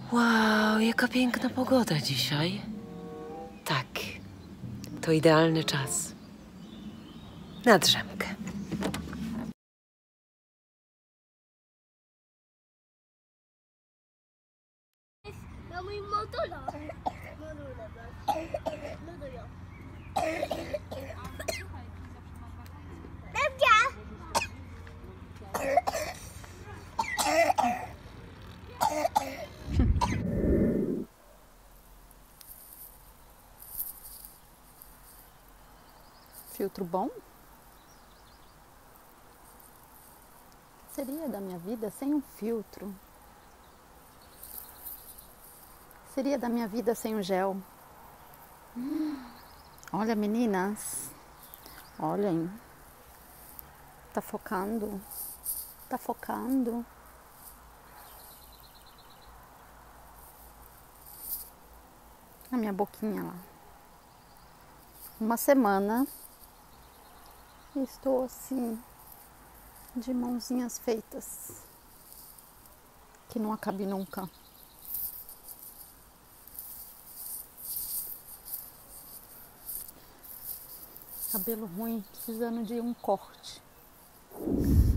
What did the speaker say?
Wow, jaka piękna pogoda dzisiaj. Tak, to idealny czas na drzemkę. Na moim motorze. Filtro bom? Seria da minha vida sem um filtro? Seria da minha vida sem o gel? Olha, meninas, olhem, tá focando, tá focando. A minha boquinha lá. Uma semana e estou assim, de mãozinhas feitas, que não acabe nunca. Cabelo ruim, precisando de um corte.